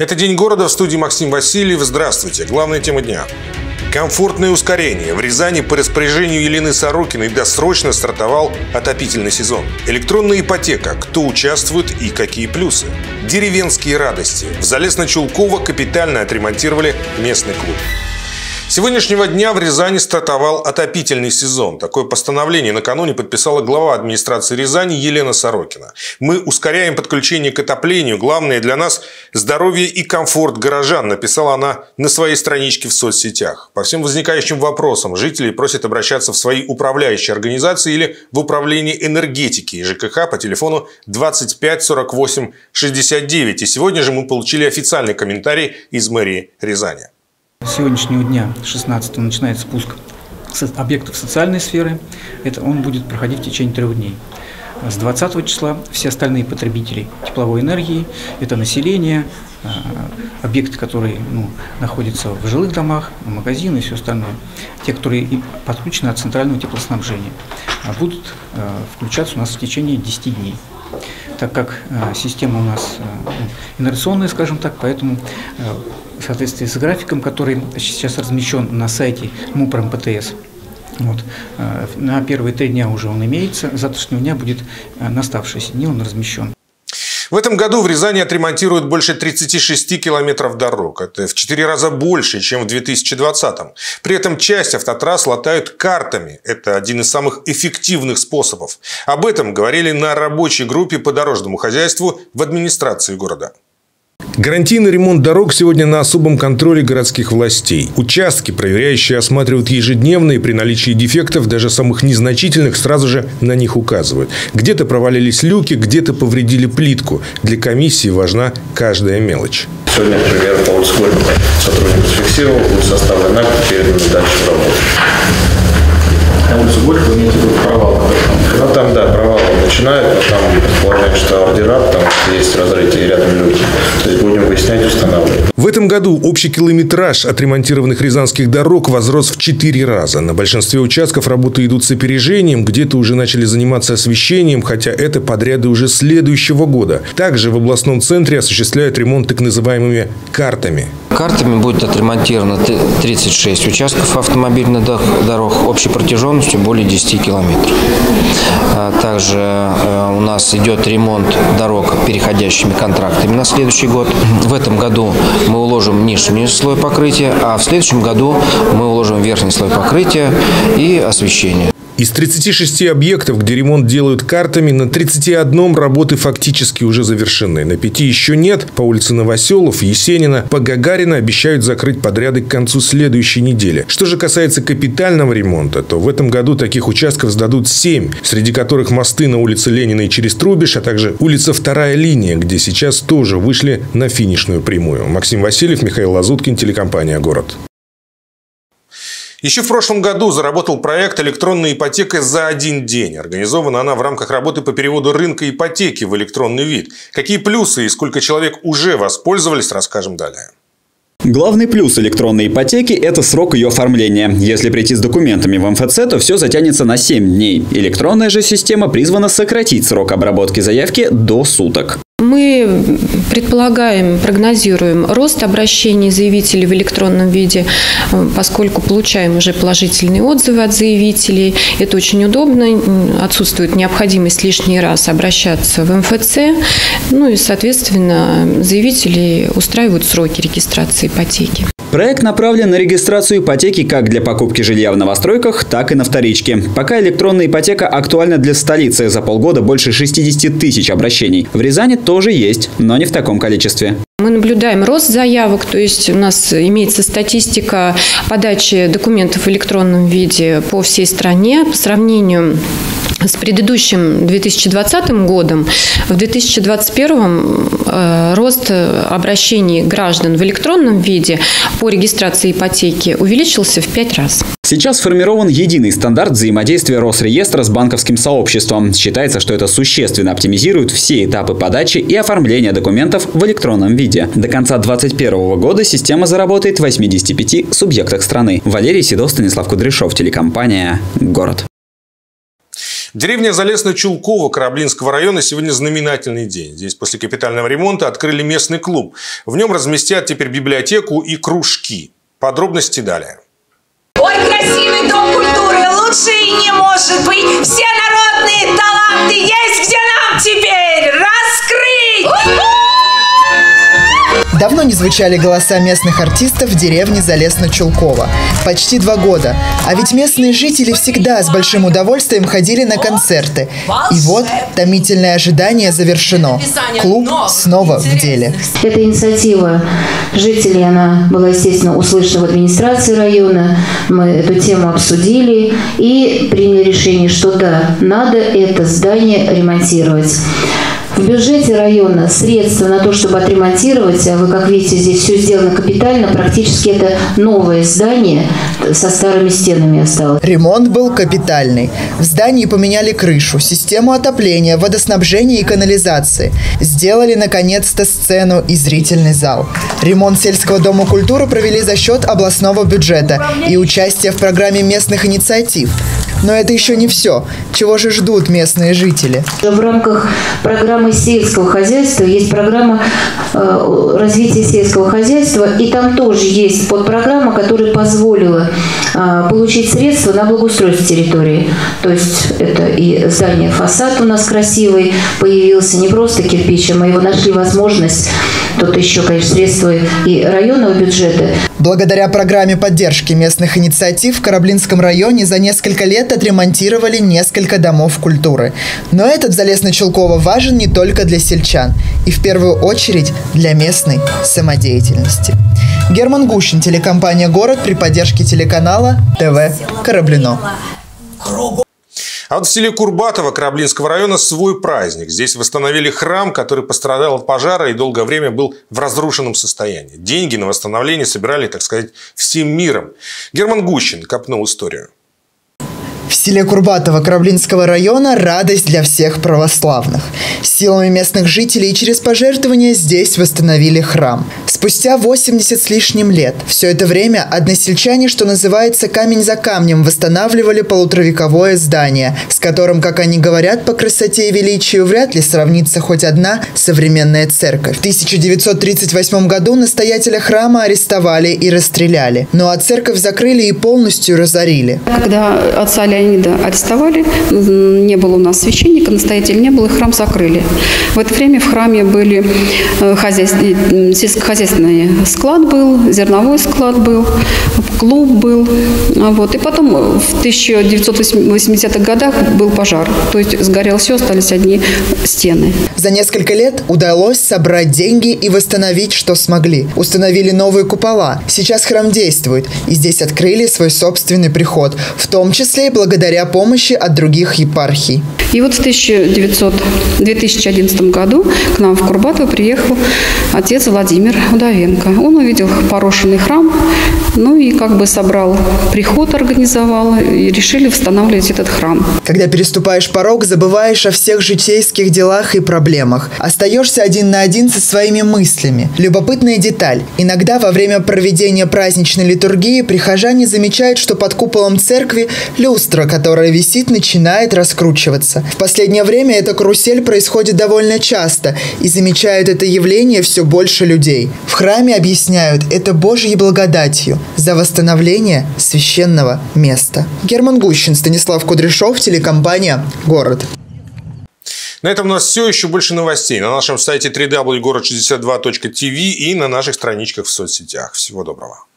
Это «День города», в студии Максим Васильев. Здравствуйте. Главная тема дня. Комфортное ускорение. В Рязани по распоряжению Елены Сорокиной досрочно стартовал отопительный сезон. Электронная ипотека. Кто участвует и какие плюсы? Деревенские радости. В Залесно-Чулково капитально отремонтировали местный клуб. С сегодняшнего дня в Рязани стартовал отопительный сезон. Такое постановление накануне подписала глава администрации Рязани Елена Сорокина. Мы ускоряем подключение к отоплению. Главное для нас – здоровье и комфорт горожан, написала она на своей страничке в соцсетях. По всем возникающим вопросам жители просят обращаться в свои управляющие организации или в управление энергетики и ЖКХ по телефону 25 48 69. И сегодня же мы получили официальный комментарий из мэрии Рязани. С сегодняшнего дня, 16-го, начинается спуск объектов социальной сферы. Он будет проходить в течение 3 дней. С 20 числа все остальные потребители тепловой энергии, это население, объекты, которые находятся в жилых домах, магазины и все остальное, те, которые подключены от центрального теплоснабжения, будут включаться у нас в течение 10 дней. Так как система у нас инерционная, скажем так, поэтому в соответствии с графиком, который сейчас размещен на сайте МУПР МПТС, на первые 3 дня уже он имеется, с завтрашнего дня будет на оставшиеся дни он размещен. В этом году в Рязани отремонтируют больше 36 километров дорог. Это в 4 раза больше, чем в 2020-м. При этом часть автотрасс латают картами. Это один из самых эффективных способов. Об этом говорили на рабочей группе по дорожному хозяйству в администрации города. Гарантийный ремонт дорог сегодня на особом контроле городских властей. Участки проверяющие осматривают ежедневно и при наличии дефектов, даже самых незначительных, сразу же на них указывают. Где-то провалились люки, где-то повредили плитку. Для комиссии важна каждая мелочь. Сегодня, например, по улице Горького сотрудник зафиксировал, будет составлен акт, передан дальше в работу. На улице Горького имеете в виду провал? Там, да, провал начинают, но там предполагают, что ордера, там есть разрытие и рядом люки. То есть будем выяснять, устанавливать. В этом году общий километраж отремонтированных рязанских дорог возрос в 4 раза. На большинстве участков работы идут с опережением, где-то уже начали заниматься освещением, хотя это подряды уже следующего года. Также в областном центре осуществляют ремонт так называемыми картами. Картами будет отремонтировано 36 участков автомобильных дорог общей протяженностью более 10 километров. Также у нас идет ремонт дорог переходящими контрактами на следующий год. В этом году мы уложим нижний слой покрытия, а в следующем году мы уложим верхний слой покрытия и освещение. Из 36 объектов, где ремонт делают картами, на 31 работы фактически уже завершены. На 5 еще нет. По улице Новоселов, Есенина, по Гагарина обещают закрыть подряды к концу следующей недели. Что же касается капитального ремонта, то в этом году таких участков сдадут 7, среди которых мосты на улице Ленина и через Трубиш, а также улица 2-я линия, где сейчас тоже вышли на финишную прямую. Максим Васильев, Михаил Лазуткин, телекомпания «Город». Еще в прошлом году заработал проект «Электронная ипотека за 1 день». Организована она в рамках работы по переводу рынка ипотеки в электронный вид. Какие плюсы и сколько человек уже воспользовались, расскажем далее. Главный плюс электронной ипотеки – это срок ее оформления. Если прийти с документами в МФЦ, то все затянется на 7 дней. Электронная же система призвана сократить срок обработки заявки до суток. Мы предполагаем, прогнозируем рост обращений заявителей в электронном виде, поскольку получаем уже положительные отзывы от заявителей. Это очень удобно, отсутствует необходимость лишний раз обращаться в МФЦ. И, соответственно, заявители устраивают сроки регистрации ипотеки. Проект направлен на регистрацию ипотеки как для покупки жилья в новостройках, так и на вторичке. Пока электронная ипотека актуальна для столицы. За полгода больше 60 тысяч обращений. В Рязани тоже есть, но не в таком количестве. Мы наблюдаем рост заявок, то есть у нас имеется статистика подачи документов в электронном виде по всей стране. По сравнению с предыдущим 2020 годом, в 2021 рост обращений граждан в электронном виде по регистрации ипотеки увеличился в 5 раз. Сейчас сформирован единый стандарт взаимодействия Росреестра с банковским сообществом. Считается, что это существенно оптимизирует все этапы подачи и оформления документов в электронном виде. До конца 2021 года система заработает в 85 субъектах страны. Валерий Седов, Станислав Кудряшов, телекомпания «Город». Деревня Залесно-Чулково Кораблинского района сегодня знаменательный день. Здесь после капитального ремонта открыли местный клуб. В нем разместят теперь библиотеку и кружки. Подробности далее. Ой, красивый дом культуры, лучше и не может быть. Все народные таланты есть, где нам теперь раскрыть. Давно не звучали голоса местных артистов в деревне Залесно-Чулково. Почти 2 года. А ведь местные жители всегда с большим удовольствием ходили на концерты. И вот томительное ожидание завершено. Клуб снова в деле. Эта инициатива жителей, она была, естественно, услышана в администрации района. Мы эту тему обсудили и приняли решение, что да, надо это здание ремонтировать. В бюджете района средства на то, чтобы отремонтировать, а вы, как видите, здесь все сделано капитально, практически это новое здание со старыми стенами осталось. Ремонт был капитальный. В здании поменяли крышу, систему отопления, водоснабжения и канализации. Сделали, наконец-то, сцену и зрительный зал. Ремонт сельского дома культуры провели за счет областного бюджета и участия в программе местных инициатив. Но это еще не все. Чего же ждут местные жители? В рамках программы сельского хозяйства есть программа развития сельского хозяйства, и там тоже есть подпрограмма, которая позволила получить средства на благоустройство территории. То есть это и здание, фасад у нас красивый появился, не просто кирпич, а мы его нашли возможность. Тут еще, конечно, средства и районного бюджета. Благодаря программе поддержки местных инициатив в Кораблинском районе за несколько лет отремонтировали несколько домов культуры. Но этот Залесно-Чулково важен не только для сельчан, и в первую очередь для местной самодеятельности. Герман Гущин, телекомпания «Город» при поддержке телеканала ТВ Кораблино. А вот в селе Курбатово Кораблинского района свой праздник. Здесь восстановили храм, который пострадал от пожара и долгое время был в разрушенном состоянии. Деньги на восстановление собирали, так сказать, всем миром. Герман Гущин копнул историю. В селе Курбатово Кораблинского района радость для всех православных. Силами местных жителей и через пожертвования здесь восстановили храм. Спустя 80 с лишним лет. Все это время односельчане, что называется, камень за камнем, восстанавливали полуторавековое здание, с которым, как они говорят, по красоте и величию вряд ли сравнится хоть одна современная церковь. В 1938 году настоятеля храма арестовали и расстреляли. Ну а церковь закрыли и полностью разорили. Когда отца Леонида арестовали, не было у нас священника, настоятеля не было, и храм закрыли. В это время в храме были сельскохозяйственный склад был, зерновой склад был, клуб был. Вот. И потом в 1980-х годах был пожар. То есть сгорело все, остались одни стены. За несколько лет удалось собрать деньги и восстановить, что смогли. Установили новые купола. Сейчас храм действует. И здесь открыли свой собственный приход. В том числе и благодаря помощи от других епархий. И вот в 2011 году к нам в Курбатово приехал отец Владимир Удовенко. Он увидел порушенный храм, ну и как бы собрал приход, организовал, и решили восстанавливать этот храм. Когда переступаешь порог, забываешь о всех житейских делах и проблемах. Остаешься один на один со своими мыслями. Любопытная деталь. Иногда во время проведения праздничной литургии прихожане замечают, что под куполом церкви люстра, которая висит, начинает раскручиваться. В последнее время эта карусель происходит довольно часто, и замечают это явление все больше людей. В храме объясняют это Божьей благодатью за восстановление священного места. Герман Гущин, Станислав Кудряшов, телекомпания «Город». На этом у нас все. Еще больше новостей на нашем сайте www.город62.tv и на наших страничках в соцсетях. Всего доброго.